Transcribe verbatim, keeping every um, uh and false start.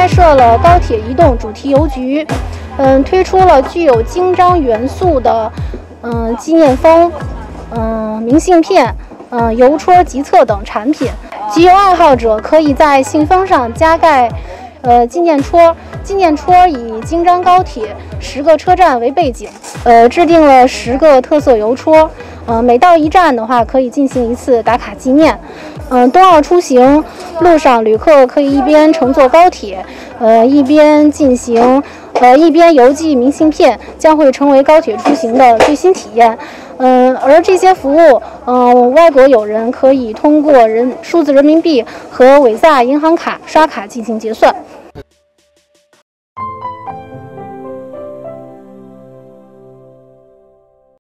设了高铁移动主题邮局，嗯，推出了具有京张元素的嗯纪念封、嗯明信片、嗯邮戳集册等产品。集邮爱好者可以在信封上加盖呃纪念戳，纪念戳以京张高铁十个车站为背景，呃制定了十个特色邮戳。呃，每到一站的话，可以进行一次打卡纪念。嗯、呃，冬奥出行路上，旅客可以一边乘坐高铁，呃，一边进行，呃，一边邮寄明信片，将会成为高铁出行的最新体验。嗯、呃，而这些服务，嗯、呃，外国友人可以通过人数字人民币和伟萨银行卡刷卡进行结算。